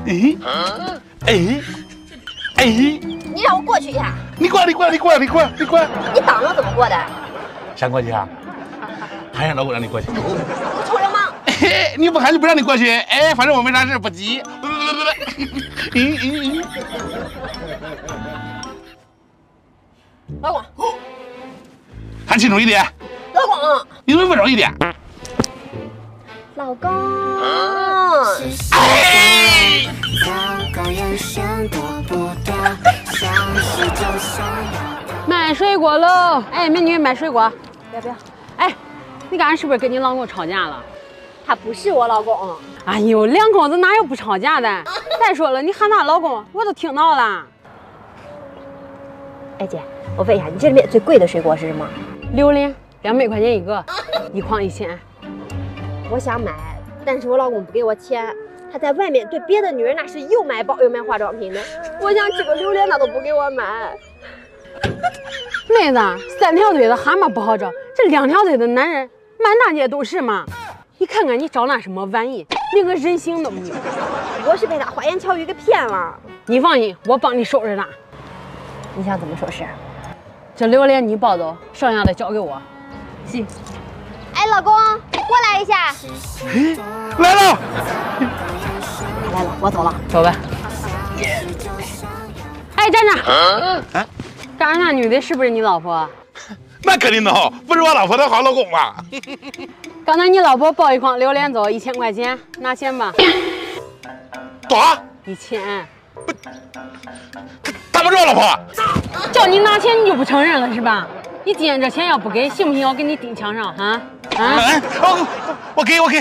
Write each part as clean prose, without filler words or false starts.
你让我过去一下。 你过， 你挡我怎么过的？ 想过去啊？还让老公让你过去？ 你臭流氓！ 你不喊就不让你过去。哎，反正我没啥事，不急。 老公， 喊清楚一点。 老公， 你能不能温柔一点？ 老公。 哎！ 卖水果喽！哎，美女卖水果，不要！哎，你刚才是不是跟你老公吵架了？ 他不是我老公。 哎呦，两口子哪有不吵架的？再说了，你喊他老公，我都听到了。 哎姐，我问一下，你这里面最贵的水果是什么？ 榴莲，200块钱一个，1筐1000。 我想买，但是我老公不给我钱。他在外面对别的女人那是又买包又买化妆品的。我想吃个榴莲，他都不给我买。 妹子，3条腿的蛤蟆不好找，这2条腿的男人满大街都是嘛。你看看你找那什么玩意，连个人形都没有。 我是被他花言巧语给骗了。 你放心，我帮你收拾他。 你想怎么收拾？ 这榴莲你抱走，剩下的交给我。行。 哎，老公，你过来一下。 来了。 来了，我走了。 走吧。哎，站着。刚才那女的是不是你老婆？ 那肯定的，不是我老婆的好老公嘛。 刚才你老婆抱一筐榴莲走，1000块钱，拿钱吧。 多 ？1000。 他不是我老婆。 叫你拿钱你就不承认了是吧？你今天这钱要不给，信不信我给你钉墙上啊？ 哎，我给。我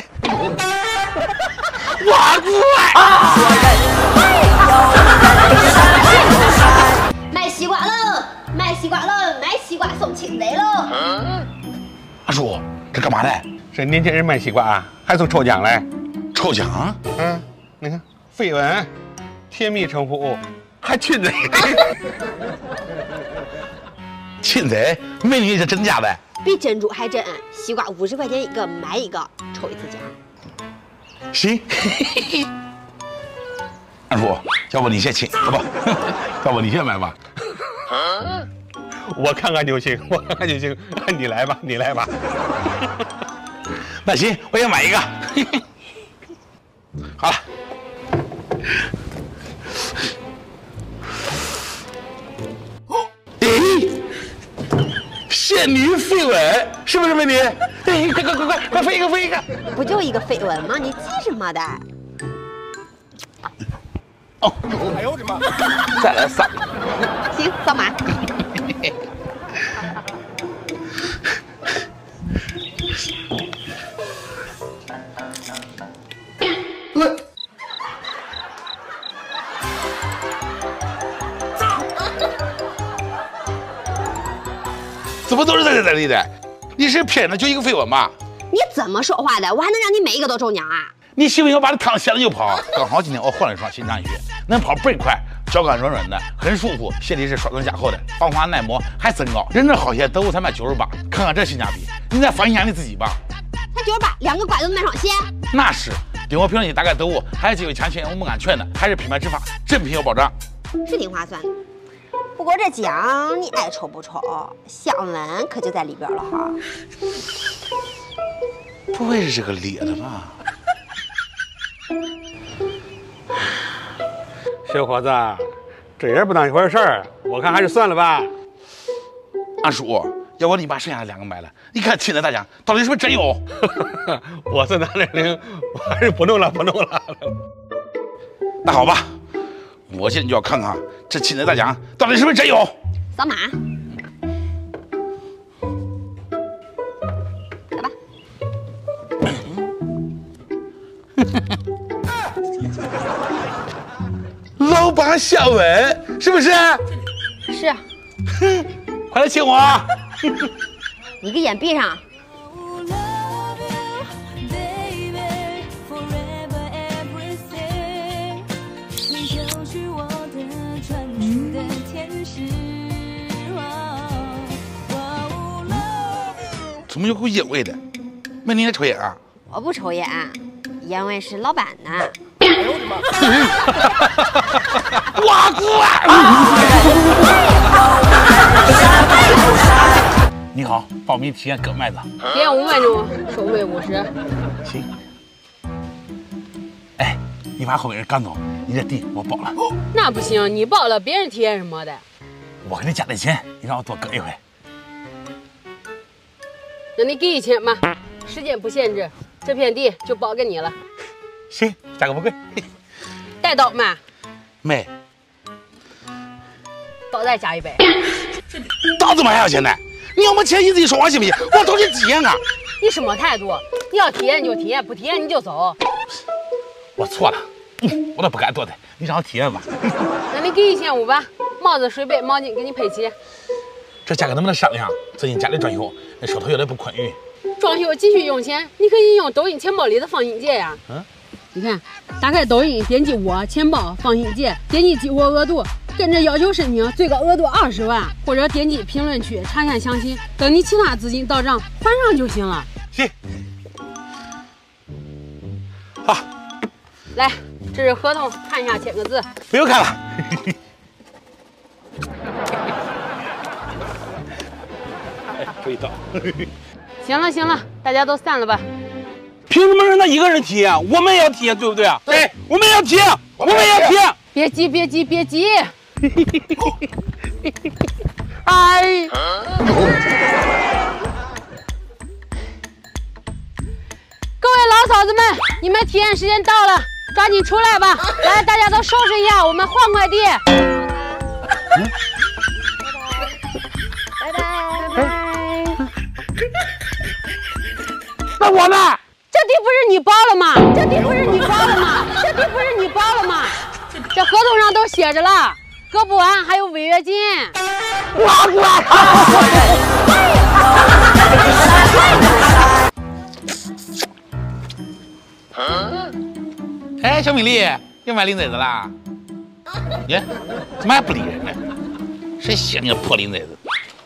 卖西瓜喽！卖西瓜送亲贼喽！ 阿叔，这干嘛的？ 这年轻人卖西瓜啊，还送抽奖嘞！ 抽奖？ 你看绯闻，甜蜜称呼，还亲嘴。 亲贼？美女，这真假的？ 比珍珠还真。西瓜50块钱一个，买一个抽1次奖。 行。二叔，要不你先亲，好吧？要不你先买吧。 我看看就行，你来吧。 那行，我也买一个。好了。仙女绯闻是不是美女？哎，快飞一个！ 不就一个绯闻吗？你急什么的？ 哦，哎呦我的妈！再来3个。 行，扫码。 怎么都是在这里的？你是骗人的，就一个绯闻吧？ 你怎么说话的？我还能让你每一个都中奖啊？ 你信不信我把这汤掀了就跑？刚好今天我换了一双新凉鞋，能跑倍快，脚感软软的，很舒服，鞋底是双层加厚的，防滑耐磨，还增高。人这好鞋德物才卖98，看看这性价比，你再反映一下你自己吧。 才98，2个瓜子能买双鞋？ 那是，顶我评论你大概德物，还有机会抢钱，我们安全的，还是品牌执法，正品有保障， 是挺划算的。不过这奖你爱抽不抽，香吻可就在里边了哈。 不会是这个咧的吧？ 小伙子，这也不当一回事儿，我看还是算了吧。 二叔，要不你把剩下的2个买了？你看亲的大奖到底是不是真有？ 我是男人灵，我还是不弄了。 那好吧，我现在就要看看这亲的大奖到底是不是真有。 扫码。来吧。 老板香吻是不是？ 是。 快来亲我！ 你个眼闭上。 怎么有股烟味的？美女在抽烟啊？ 我不抽烟，烟味是老板的。 哇姑啊！你好，报名体验割麦子。 体验5分钟，收费50。 行。哎，你把后面人赶走，你这地我包了。 那不行，你包了，别人体验是没的。 我给你加点钱，你让我多割一回。 那你给1000吧，时间不限制，这片地就包给你了。 行，价格不贵。 带刀吗？ 没。 刀再加100。 刀怎么还要钱呢？你要没钱你自己说话行不行？我都去体验啊！ 你什么态度？你要体验就体验，不体验你就走。 我错了，我都不敢多的，你让我体验吧。 那你给1500吧，帽子、水杯、毛巾给你配齐。 这价格能不能商量？最近家里装修，那手头有点不宽裕。 装修急需用钱，你可以用抖音钱包里的放心键呀。你看，打开抖音，点击我钱包放心键，点击激活额度，跟着要求申请，最高额度20万，或者点击评论区查看详情，等你其他资金到账还上就行了。 行。好， 来，这是合同，看一下，签个字。 不用看了。注意到。 行了行了，大家都散了吧。 凭什么让他一个人体验？我们也要体验，对不对啊？对，我们也要体验，我们也要体验。 别急别急别急。 哎。 各位老嫂子们，你们体验时间到了，抓紧出来吧！来，大家都收拾一下，我们换块地。 拜拜。 那我呢？ 这地不是你包了吗？这地不是你包了吗？这地不是你包了吗？这合同上都写着了，割不完还有违约金。 哎，小米粒，又买林崽子啦？耶，怎么还不理人呢？谁写你个破林崽子？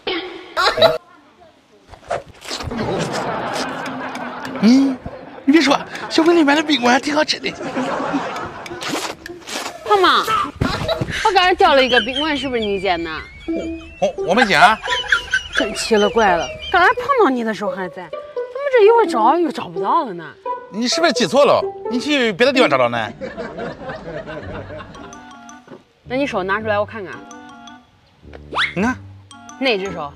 你别说，小米粒买的冰棍还挺好吃的。 胖胖，我刚才掉了一个冰棍，是不是你捡的？ 我没捡啊。 真奇了怪了，刚才碰到你的时候还在，怎么这一会儿找又找不到了呢？ 你是不是记错了？你去别的地方找找呢？ 那你手拿出来我看看。 你看， 哪只手？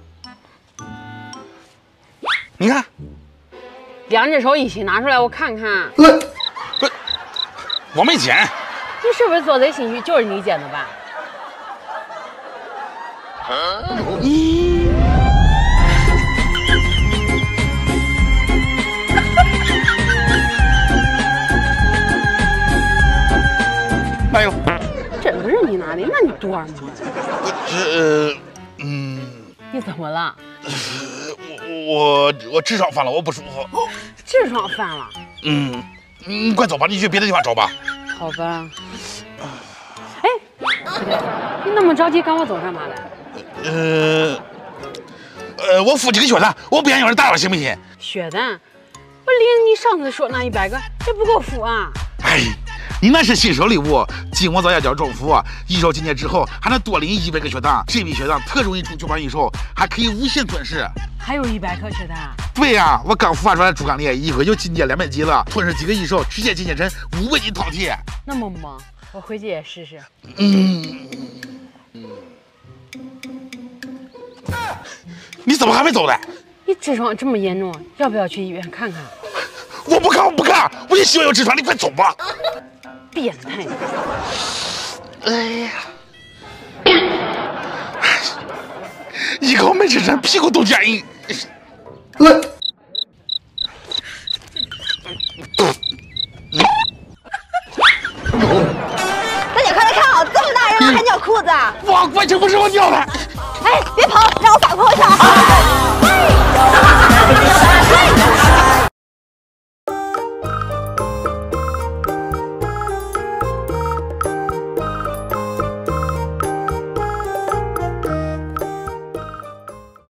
你看 ，2只手一起拿出来我看看。 不，我没捡。 你是不是做贼心虚？就是你捡的吧？ 哎呦， 真不是你拿的，那你多少毛？你怎么了？ 我痔疮犯了，我不舒服。 痔疮犯了？ 你快走吧，你去别的地方找吧。 好吧。哎，你那么着急赶我走干嘛来？ 我付几个血单，我不想有人打扰，行不行？ 血单？我领你上次说那100个，这不够付啊！ 哎，你那是新手礼物，进我早下角中服，一手进去之后还能多领100个血单，这笔血单特容易出9款一手，还可以无限吞噬。 还有100颗血单？ 对呀，我刚孵化出来的猪肝烈，一会就进阶200级了，吞噬几个一手，直接进阶成500级饕餮。 那么猛，我回去也试试。 你怎么还没走呢？ 你痔疮这么严重，要不要去医院看看？ 我不看，我就喜欢有痔疮，你快走吧。 变态！ 哎呀，一口没吃成，屁股都僵硬。 大姐快来看啊，这么大人了还尿裤子啊！ 哇，完全不是我尿的。 哎，别跑，让我反过去啊！